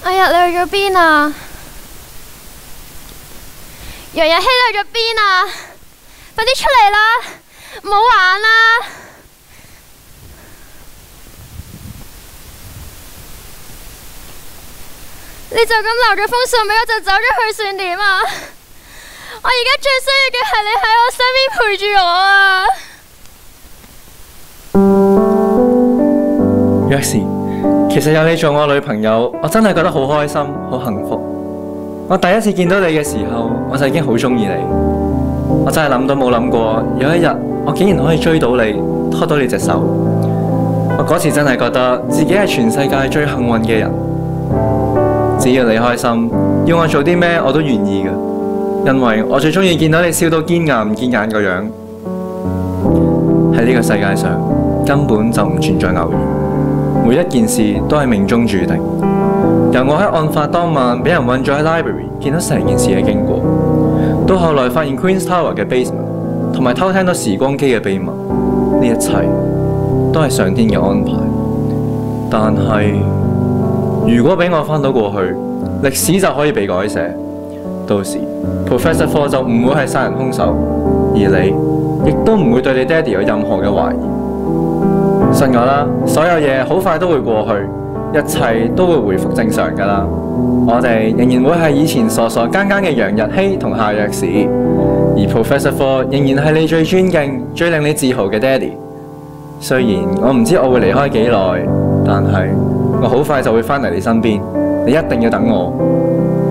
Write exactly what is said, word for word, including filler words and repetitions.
哎呀，你去咗邊啊？楊日希你去咗邊啊？快啲出嚟啦，唔好玩啦！你就咁留咗封信俾我就走咗去算點啊？我而家最需要嘅係你喺我身邊陪住我啊！ 若是，其實有你做我女朋友，我真係覺得好開心，好幸福。我第一次見到你嘅時候，我就已經好中意你。我真係諗都冇諗過，有一日我竟然可以追到你，拖到你隻手。我嗰次真係覺得自己係全世界最幸運嘅人。只要你開心，要我做啲咩我都願意㗎，因為我最中意見到你笑到堅硬唔見眼個樣。喺呢個世界上根本就唔存在偶然，每一件事都係命中注定。由我喺案發當晚俾人韞咗喺 library， 見到成件事嘅經過，到後來發現 Queen's Tower 嘅 basement， 同埋偷聽到時光機嘅秘密，呢一切都係上天嘅安排。但係如果俾我返到過去，歷史就可以被改寫，到時 Professor Four 就唔會係殺人兇手，而你亦都唔會對你爹哋有任何嘅懷疑。信我啦，所有嘢好快都會過去，一切都會回復正常㗎啦。我哋仍然會係以前傻傻更更嘅楊日希同夏若時，而 Professor Four 仍然係你最尊敬、最令你自豪嘅爹哋。雖然我唔知我會離開幾耐，但係我好快就會返嚟你身邊，你一定要等我。